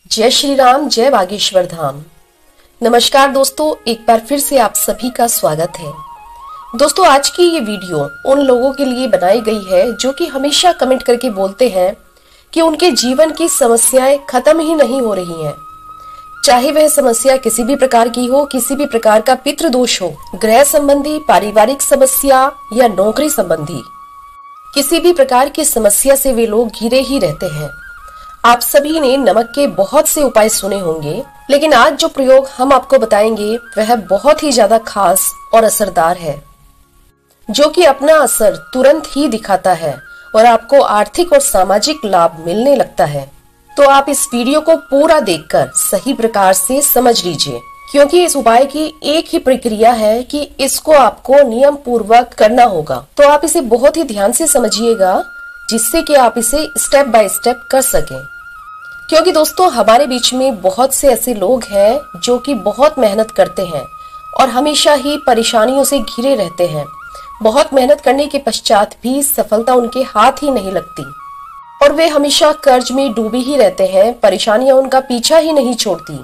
जय श्री राम, जय बागेश्वर धाम। नमस्कार दोस्तों, एक बार फिर से आप सभी का स्वागत है। दोस्तों, आज की ये वीडियो उन लोगों के लिए बनाई गई है जो कि हमेशा कमेंट करके बोलते हैं कि उनके जीवन की समस्याएं खत्म ही नहीं हो रही हैं। चाहे वह समस्या किसी भी प्रकार की हो, किसी भी प्रकार का पितृ दोष हो, गृह संबंधी, पारिवारिक समस्या या नौकरी संबंधी, किसी भी प्रकार की समस्या से वे लोग घिरे ही रहते हैं। आप सभी ने नमक के बहुत से उपाय सुने होंगे, लेकिन आज जो प्रयोग हम आपको बताएंगे वह बहुत ही ज्यादा खास और असरदार है, जो कि अपना असर तुरंत ही दिखाता है और आपको आर्थिक और सामाजिक लाभ मिलने लगता है। तो आप इस वीडियो को पूरा देखकर सही प्रकार से समझ लीजिए, क्योंकि इस उपाय की एक ही प्रक्रिया है कि इसको आपको नियम पूर्वक करना होगा। तो आप इसे बहुत ही ध्यान से समझिएगा, जिससे कि आप इसे स्टेप बाय स्टेप कर सकें। क्योंकि दोस्तों, हमारे बीच में बहुत से ऐसे लोग हैं जो कि बहुत मेहनत करते हैं और हमेशा ही परेशानियों से घिरे रहते हैं। बहुत मेहनत करने के पश्चात भी सफलता उनके हाथ ही नहीं लगती और वे हमेशा कर्ज में डूबे ही रहते हैं। परेशानियां उनका पीछा ही नहीं छोड़ती।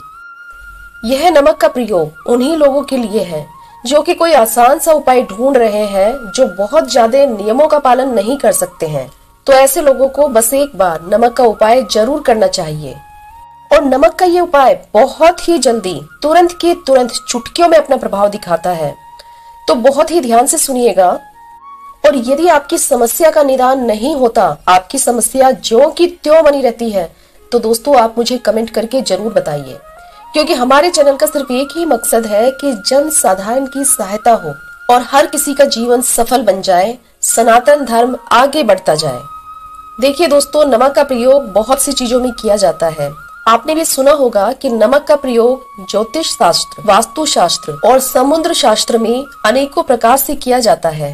यह नमक का प्रयोग उन्हीं लोगों के लिए है जो कि कोई आसान सा उपाय ढूंढ रहे हैं, जो बहुत ज्यादा नियमों का पालन नहीं कर सकते हैं। तो ऐसे लोगों को बस एक बार नमक का उपाय जरूर करना चाहिए। और नमक का ये उपाय बहुत ही जल्दी, तुरंत के तुरंत, चुटकियों में अपना प्रभाव दिखाता है। तो बहुत ही ध्यान से सुनिएगा। और यदि आपकी समस्या का निदान नहीं होता, आपकी समस्या ज्यों की त्यों बनी रहती है, तो दोस्तों आप मुझे कमेंट करके जरूर बताइए, क्योंकि हमारे चैनल का सिर्फ एक ही मकसद है कि जन साधारण की सहायता हो और हर किसी का जीवन सफल बन जाए, सनातन धर्म आगे बढ़ता जाए। देखिए दोस्तों, नमक का प्रयोग बहुत सी चीजों में किया जाता है। आपने भी सुना होगा कि नमक का प्रयोग ज्योतिष शास्त्र, वास्तु शास्त्र और समुद्र शास्त्र में अनेकों प्रकार से किया जाता है।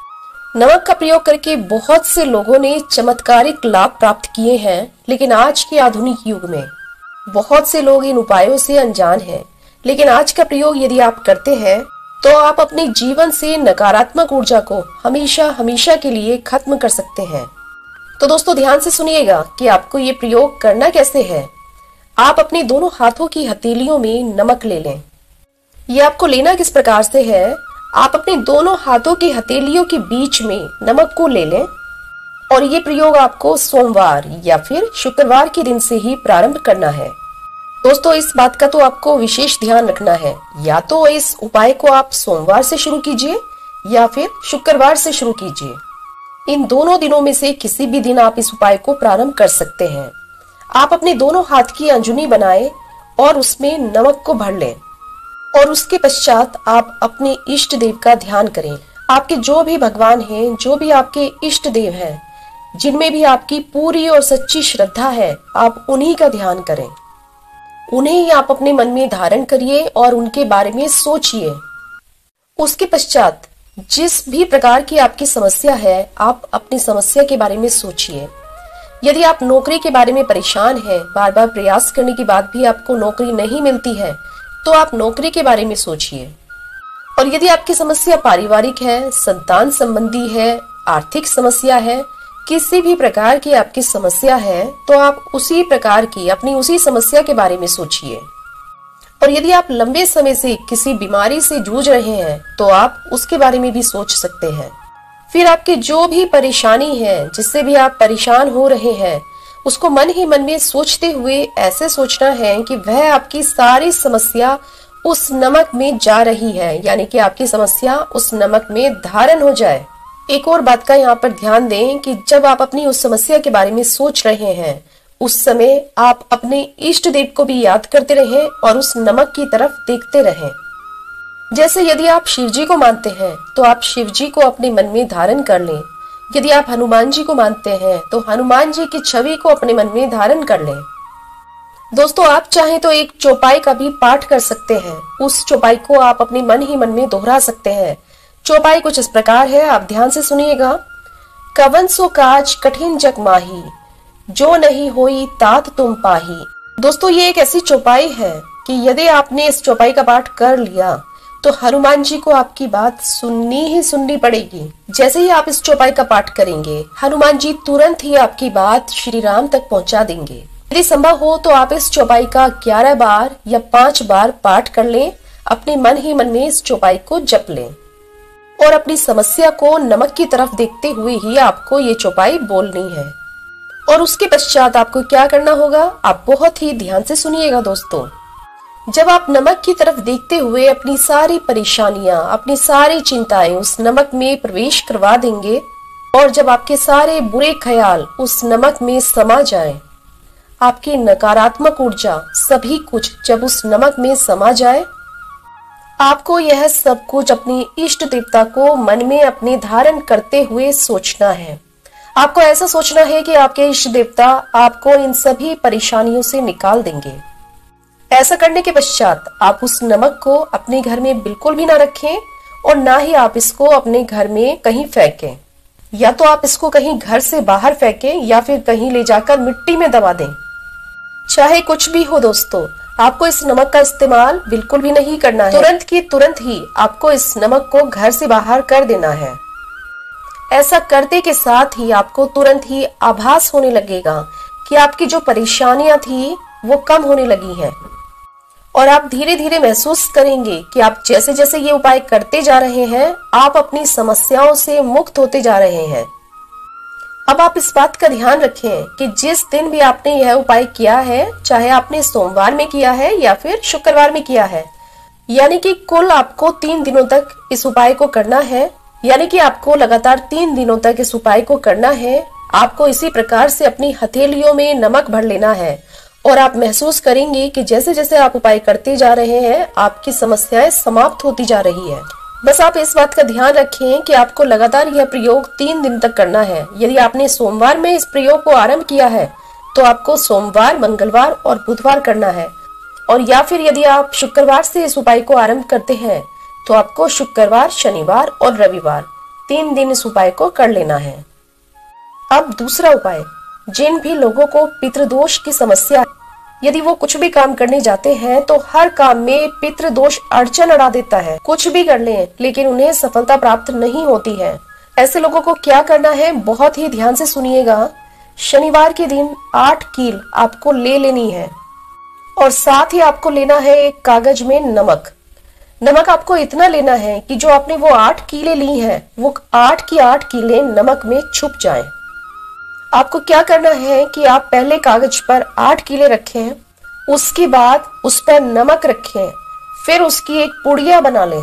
नमक का प्रयोग करके बहुत से लोगों ने चमत्कारिक लाभ प्राप्त किए हैं, लेकिन आज के आधुनिक युग में बहुत से लोग इन उपायों से अनजान हैं। लेकिन आज का प्रयोग यदि आप करते हैं तो आप अपने जीवन से नकारात्मक ऊर्जा को हमेशा हमेशा के लिए खत्म कर सकते हैं। तो दोस्तों ध्यान से सुनिएगा कि आपको ये प्रयोग करना कैसे है। आप अपने दोनों हाथों की हथेलियों में नमक ले लें। ये आपको लेना किस प्रकार से है, आप अपने दोनों हाथों की हथेलियों के बीच में नमक को ले लें और ये प्रयोग आपको सोमवार या फिर शुक्रवार के दिन से ही प्रारंभ करना है। दोस्तों, इस बात का तो आपको विशेष ध्यान रखना है, या तो इस उपाय को आप सोमवार से शुरू कीजिए या फिर शुक्रवार से शुरू कीजिए। इन दोनों दिनों में से किसी भी दिन आप इस उपाय को प्रारंभ कर सकते हैं। आप अपने दोनों हाथ की अंजुनी बनाएं और उसमें नमक को भर लें और उसके पश्चात आप अपने इष्ट देव का ध्यान करें। आपके जो भी भगवान हैं, जो भी आपके इष्ट देव हैं, जिनमें भी आपकी पूरी और सच्ची श्रद्धा है, आप उन्हीं का ध्यान करें। उन्हें ही आप अपने मन में धारण करिए और उनके बारे में सोचिए। उसके पश्चात जिस भी प्रकार की आपकी समस्या है, आप अपनी समस्या के बारे में सोचिए। यदि आप नौकरी के बारे में परेशान हैं, बार बार प्रयास करने के बाद भी आपको नौकरी नहीं मिलती है, तो आप नौकरी के बारे में सोचिए। और यदि आपकी समस्या पारिवारिक है, संतान संबंधी है, आर्थिक समस्या है, किसी भी प्रकार की आपकी समस्या है, तो आप उसी प्रकार की अपनी उसी समस्या के बारे में सोचिए। और यदि आप लंबे समय से किसी बीमारी से जूझ रहे हैं, तो आप उसके बारे में भी सोच सकते हैं। फिर आपकी जो भी परेशानी है, जिससे भी आप परेशान हो रहे हैं, उसको मन ही मन में सोचते हुए ऐसे सोचना है कि वह आपकी सारी समस्या उस नमक में जा रही है, यानी कि आपकी समस्या उस नमक में धारण हो जाए। एक और बात का यहाँ पर ध्यान दें कि जब आप अपनी उस समस्या के बारे में सोच रहे हैं, उस समय आप अपने इष्ट देव को भी याद करते रहें और उस नमक की तरफ देखते रहें। जैसे यदि आप शिव जी को मानते हैं, तो आप शिव जी को अपने मन में धारण कर लें। यदि आप हनुमान जी को मानते हैं, तो हनुमान जी की छवि को अपने मन में धारण कर लें। दोस्तों, आप चाहें तो एक चौपाई का भी पाठ कर सकते हैं। उस चौपाई को आप अपने मन ही मन में दोहरा सकते हैं। चौपाई कुछ इस प्रकार है, आप ध्यान से सुनिएगा। कवन सो काज कठिन जग माही, जो नहीं होई तात तुम पाही। दोस्तों, ये एक ऐसी चौपाई है कि यदि आपने इस चौपाई का पाठ कर लिया, तो हनुमान जी को आपकी बात सुननी ही सुननी पड़ेगी। जैसे ही आप इस चौपाई का पाठ करेंगे, हनुमान जी तुरंत ही आपकी बात श्री राम तक पहुंचा देंगे। यदि संभव हो तो आप इस चौपाई का 11 बार या 5 बार पाठ कर लें। अपने मन ही मन में इस चौपाई को जप लें और अपनी समस्या को नमक की तरफ देखते हुए ही आपको ये चौपाई बोलनी है। और उसके पश्चात आपको क्या करना होगा, आप बहुत ही ध्यान से सुनिएगा दोस्तों। जब आप नमक की तरफ देखते हुए अपनी सारी परेशानियां, अपनी सारी चिंताएं उस नमक में प्रवेश करवा देंगे और जब आपके सारे बुरे ख्याल उस नमक में समा जाएं, आपकी नकारात्मक ऊर्जा सभी कुछ जब उस नमक में समा जाए, आपको यह सब कुछ अपनी इष्ट देवता को मन में अपने धारण करते हुए सोचना है। आपको ऐसा सोचना है कि आपके इष्ट देवता आपको इन सभी परेशानियों से निकाल देंगे। ऐसा करने के पश्चात आप उस नमक को अपने घर में बिल्कुल भी ना रखें और ना ही आप इसको अपने घर में कहीं फेंकें। या तो आप इसको कहीं घर से बाहर फेंकें या फिर कहीं ले जाकर मिट्टी में दबा दें। चाहे कुछ भी हो दोस्तों, आपको इस नमक का इस्तेमाल बिल्कुल भी नहीं करना है। तुरंत की तुरंत ही आपको इस नमक को घर से बाहर कर देना है। ऐसा करते के साथ ही आपको तुरंत ही आभास होने लगेगा कि आपकी जो परेशानियां थी वो कम होने लगी हैं और आप धीरे धीरे महसूस करेंगे कि आप जैसे जैसे ये उपाय करते जा रहे हैं, आप अपनी समस्याओं से मुक्त होते जा रहे हैं। अब आप इस बात का ध्यान रखें कि जिस दिन भी आपने यह उपाय किया है, चाहे आपने सोमवार में किया है या फिर शुक्रवार में किया है, यानी कि कुल आपको 3 दिनों तक इस उपाय को करना है। यानी कि आपको लगातार 3 दिनों तक इस उपाय को करना है। आपको इसी प्रकार से अपनी हथेलियों में नमक भर लेना है और आप महसूस करेंगे कि जैसे जैसे आप उपाय करते जा रहे हैं, आपकी समस्याएं समाप्त होती जा रही है। बस आप इस बात का ध्यान रखें कि आपको लगातार यह प्रयोग 3 दिन तक करना है। यदि आपने सोमवार में इस प्रयोग को आरंभ किया है तो आपको सोमवार, मंगलवार और बुधवार करना है। और या फिर यदि आप शुक्रवार से इस उपाय को आरंभ करते हैं तो आपको शुक्रवार, शनिवार और रविवार 3 दिन इस उपाय को कर लेना है। अब दूसरा उपाय, जिन भी लोगों को पितृदोष की समस्या, यदि वो कुछ भी काम करने जाते हैं तो हर काम में पितृदोष अड़चन अड़ा देता है। कुछ भी कर लें लेकिन उन्हें सफलता प्राप्त नहीं होती है। ऐसे लोगों को क्या करना है, बहुत ही ध्यान से सुनिएगा। शनिवार के दिन 8 कील आपको ले लेनी है और साथ ही आपको लेना है एक कागज में नमक। नमक आपको इतना लेना है कि जो आपने वो 8 कीले ली हैं, वो 8 की 8 कीले नमक में छुप जाएं। आपको क्या करना है कि आप पहले कागज पर 8 कीले रखें, उसके बाद उस पर नमक रखें, फिर उसकी एक पुड़िया बना लें,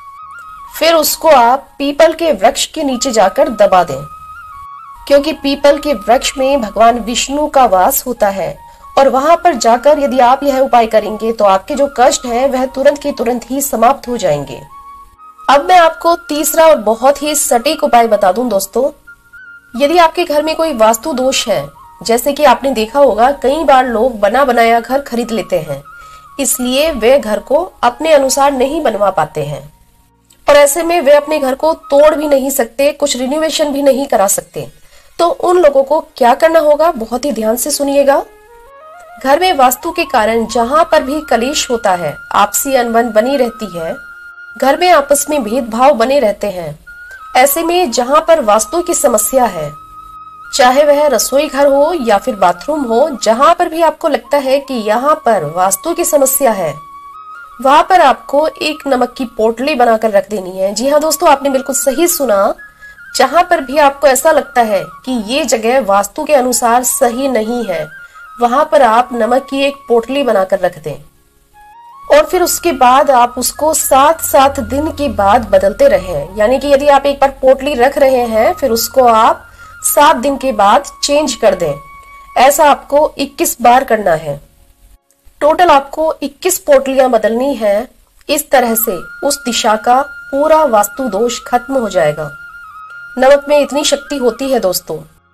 फिर उसको आप पीपल के वृक्ष के नीचे जाकर दबा दें, क्योंकि पीपल के वृक्ष में भगवान विष्णु का वास होता है। और वहां पर जाकर यदि आप यह उपाय करेंगे तो आपके जो कष्ट हैं वह तुरंत के तुरंत ही समाप्त हो जाएंगे। अब मैं आपको तीसरा और बहुत ही सटीक उपाय बता दूं दोस्तों। यदि आपके घर में कोई वास्तु दोष है, जैसे कि आपने देखा होगा कई बार लोग बना बनाया घर खरीद लेते हैं, इसलिए वे घर को अपने अनुसार नहीं बनवा पाते हैं और ऐसे में वे अपने घर को तोड़ भी नहीं सकते, कुछ रिनोवेशन भी नहीं करा सकते। तो उन लोगों को क्या करना होगा, बहुत ही ध्यान से सुनिएगा। घर में वास्तु के कारण जहां पर भी कलेश होता है, आपसी अनबन बनी रहती है, घर में आपस में भेदभाव बने रहते हैं, ऐसे में जहां पर वास्तु की समस्या है, चाहे वह रसोई घर हो या फिर बाथरूम हो, जहां पर भी आपको लगता है कि यहाँ पर वास्तु की समस्या है, वहां पर आपको एक नमक की पोटली बनाकर रख देनी है। जी हाँ दोस्तों, आपने बिल्कुल सही सुना। जहां पर भी आपको ऐसा लगता है कि ये जगह वास्तु के अनुसार सही नहीं है, वहां पर आप नमक की एक पोटली बनाकर रख दें और फिर उसके बाद आप उसको 7-7 दिन के बाद बदलते रहें। यानी कि यदि आप एक बार पोटली रख रहे हैं, फिर उसको आप 7 दिन के बाद चेंज कर दें। ऐसा आपको 21 बार करना है। टोटल आपको 21 पोटलियां बदलनी है। इस तरह से उस दिशा का पूरा वास्तु दोष खत्म हो जाएगा। नमक में इतनी शक्ति होती है दोस्तों।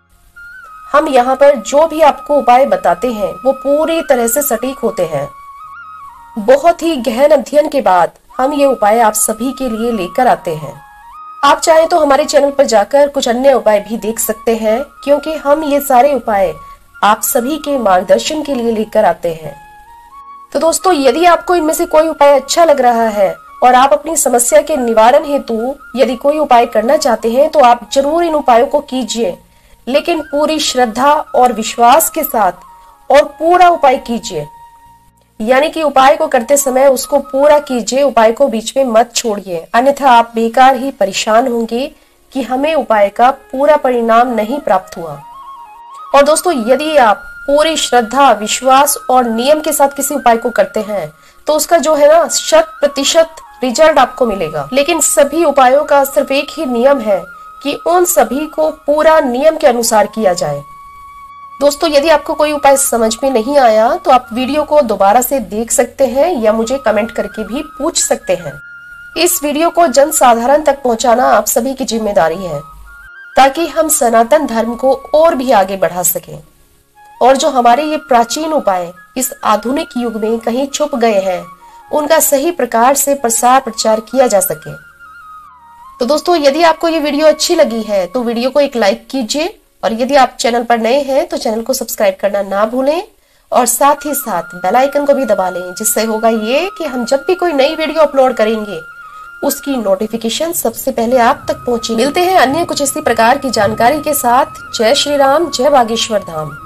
हम यहाँ पर जो भी आपको उपाय बताते हैं वो पूरी तरह से सटीक होते हैं। बहुत ही गहन अध्ययन के बाद हम ये उपाय आप सभी के लिए लेकर आते हैं। आप चाहें तो हमारे चैनल पर जाकर कुछ अन्य उपाय भी देख सकते हैं, क्योंकि हम ये सारे उपाय आप सभी के मार्गदर्शन के लिए लेकर आते हैं। तो दोस्तों, यदि आपको इनमें से कोई उपाय अच्छा लग रहा है और आप अपनी समस्या के निवारण हेतु यदि कोई उपाय करना चाहते हैं तो आप जरूर इन उपायों को कीजिए, लेकिन पूरी श्रद्धा और विश्वास के साथ और पूरा उपाय कीजिए। यानी कि उपाय को करते समय उसको पूरा कीजिए, उपाय को बीच में मत छोड़िए, अन्यथा आप बेकार ही परेशान होंगे कि हमें उपाय का पूरा परिणाम नहीं प्राप्त हुआ। और दोस्तों, यदि आप पूरी श्रद्धा, विश्वास और नियम के साथ किसी उपाय को करते हैं तो उसका जो है ना 100% रिजल्ट आपको मिलेगा। लेकिन सभी उपायों का सिर्फ एक ही नियम है कि उन सभी को पूरा नियम के अनुसार किया जाए। दोस्तों, यदि आपको कोई उपाय समझ में नहीं आया तो आप वीडियो को दोबारा से देख सकते हैं या मुझे कमेंट करके भी पूछ सकते हैं। इस वीडियो को जन साधारण तक पहुंचाना आप सभी की जिम्मेदारी है, ताकि हम सनातन धर्म को और भी आगे बढ़ा सकें और जो हमारे ये प्राचीन उपाय इस आधुनिक युग में कहीं छुप गए हैं उनका सही प्रकार से प्रसार प्रचार किया जा सके। तो दोस्तों, यदि आपको ये वीडियो अच्छी लगी है तो वीडियो को एक लाइक कीजिए, और यदि आप चैनल पर नए हैं तो चैनल को सब्सक्राइब करना ना भूलें और साथ ही साथ बेल आइकन को भी दबा लें, जिससे होगा ये कि हम जब भी कोई नई वीडियो अपलोड करेंगे उसकी नोटिफिकेशन सबसे पहले आप तक पहुंचे। मिलते हैं अन्य कुछ इसी प्रकार की जानकारी के साथ। जय श्री राम, जय बागेश्वर धाम।